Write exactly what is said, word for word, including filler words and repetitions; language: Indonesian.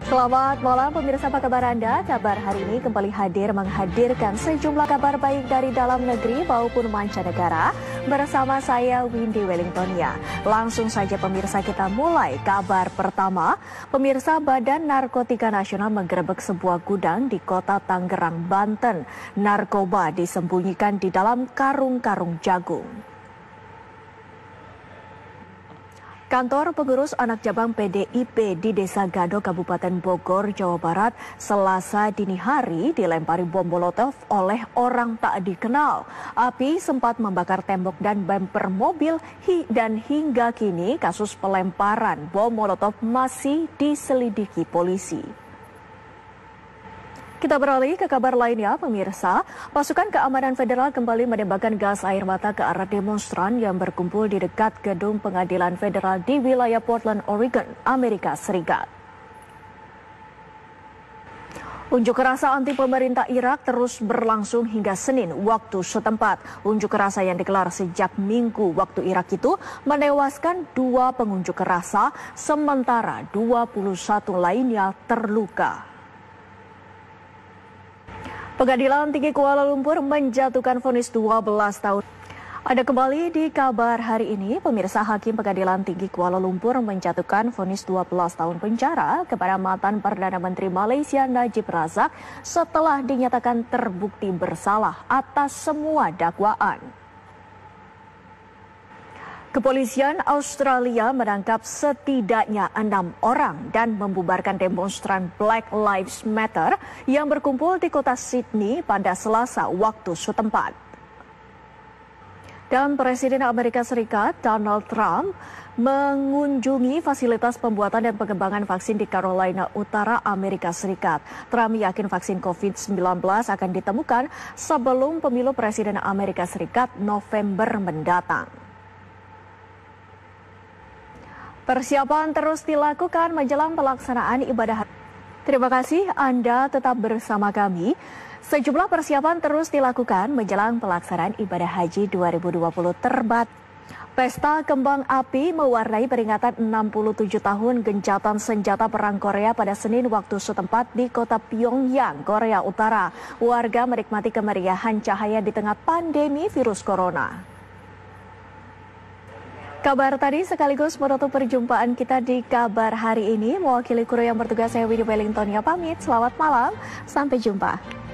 Selamat malam pemirsa, apa kabar Anda? Kabar hari ini kembali hadir menghadirkan sejumlah kabar baik dari dalam negeri maupun mancanegara bersama saya Windy Wellingtonia. Langsung saja pemirsa, kita mulai kabar pertama. Pemirsa, Badan Narkotika Nasional menggerebek sebuah gudang di kota Tangerang, Banten. Narkoba disembunyikan di dalam karung-karung jagung. Kantor Pengurus Anak Cabang P D I P di Desa Gado, Kabupaten Bogor, Jawa Barat, Selasa dini hari dilempari bom molotov oleh orang tak dikenal. Api sempat membakar tembok dan bemper mobil dan hingga kini kasus pelemparan bom molotov masih diselidiki polisi. Kita beralih ke kabar lainnya, pemirsa. Pasukan keamanan federal kembali menembakkan gas air mata ke arah demonstran yang berkumpul di dekat gedung pengadilan federal di wilayah Portland, Oregon, Amerika Serikat. Unjuk rasa anti pemerintah Irak terus berlangsung hingga Senin waktu setempat. Unjuk rasa yang digelar sejak Minggu waktu Irak itu menewaskan dua pengunjuk rasa, sementara dua puluh satu lainnya terluka. Pengadilan Tinggi Kuala Lumpur menjatuhkan vonis dua belas tahun. Ada kembali di kabar hari ini, pemirsa. Hakim Pengadilan Tinggi Kuala Lumpur menjatuhkan vonis dua belas tahun penjara kepada mantan Perdana Menteri Malaysia Najib Razak setelah dinyatakan terbukti bersalah atas semua dakwaan. Kepolisian Australia menangkap setidaknya enam orang dan membubarkan demonstran Black Lives Matter yang berkumpul di kota Sydney pada Selasa waktu setempat. Dan Presiden Amerika Serikat Donald Trump mengunjungi fasilitas pembuatan dan pengembangan vaksin di Carolina Utara, Amerika Serikat. Trump yakin vaksin covid sembilan belas akan ditemukan sebelum pemilu Presiden Amerika Serikat November mendatang. Persiapan terus dilakukan menjelang pelaksanaan ibadah haji. Terima kasih Anda tetap bersama kami. Sejumlah persiapan terus dilakukan menjelang pelaksanaan ibadah haji dua ribu dua puluh terbat. Pesta kembang api mewarnai peringatan enam puluh tujuh tahun gencatan senjata perang Korea pada Senin waktu setempat di kota Pyongyang, Korea Utara. Warga menikmati kemeriahan cahaya di tengah pandemi virus corona. Kabar tadi sekaligus menutup perjumpaan kita di kabar hari ini. Mewakili kru yang bertugas, saya Windy Wellingtonia pamit. Selamat malam, sampai jumpa.